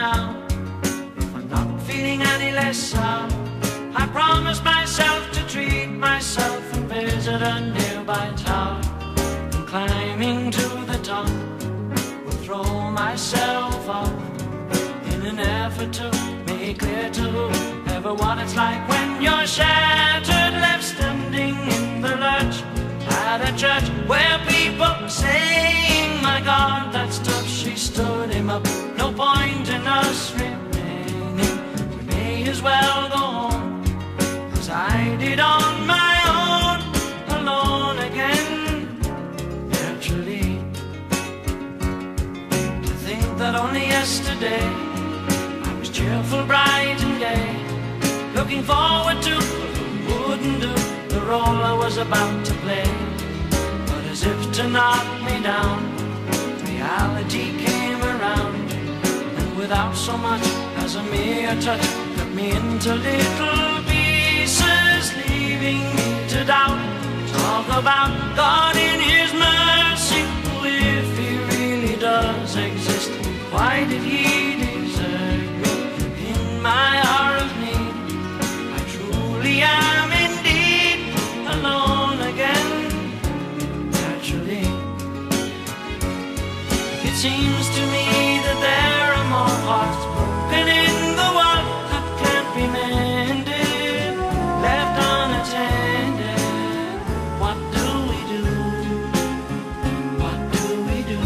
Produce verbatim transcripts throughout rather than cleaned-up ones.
now. If I'm not feeling any less sour, I promise myself to treat myself and visit a nearby tower. And climbing to the top, will throw myself off in an effort to make clear to whoever what it's like when you're shattered, left standing in the lurch at a church where people are saying, my God, that's tough. She stood him up. No point in us remaining. We may as well go home, as I did on my own, alone again. Naturally, to think that only yesterday I was cheerful, bright and gay, looking forward to who wouldn't do the role I was about to play. But as if to knock me down, reality came around, and without so much as a mere touch, cut me into little pieces, leaving me to doubt. Talk about God in His mercy, if He really does exist, why did He desert me in my hour of need? I truly am indeed alone again. Naturally, it seems to me that there are more hearts broken in the world that can't be mended, left unattended. What do we do? What do we do?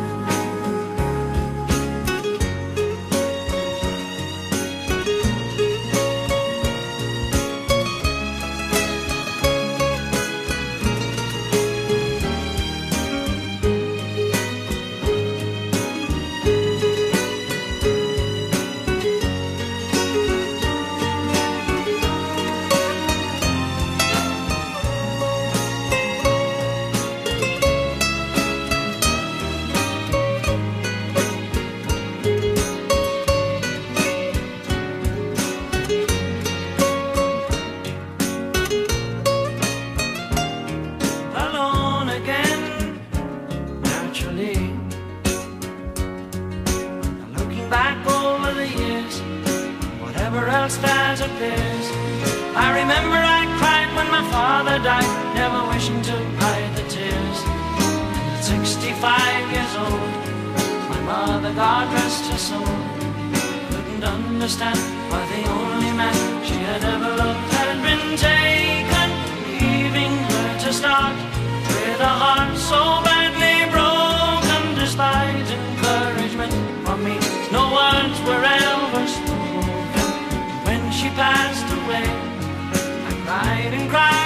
Back over the years, whatever else that appears, I remember I cried when my father died, never wishing to hide the tears. And at sixty-five years old, my mother, God rest her soul, couldn't understand why the only man she had ever loved had been taken, leaving her to start with a heart so badly broken. Despite encouragement from me, no words were ever spoken. When she passed away, I cried and cried.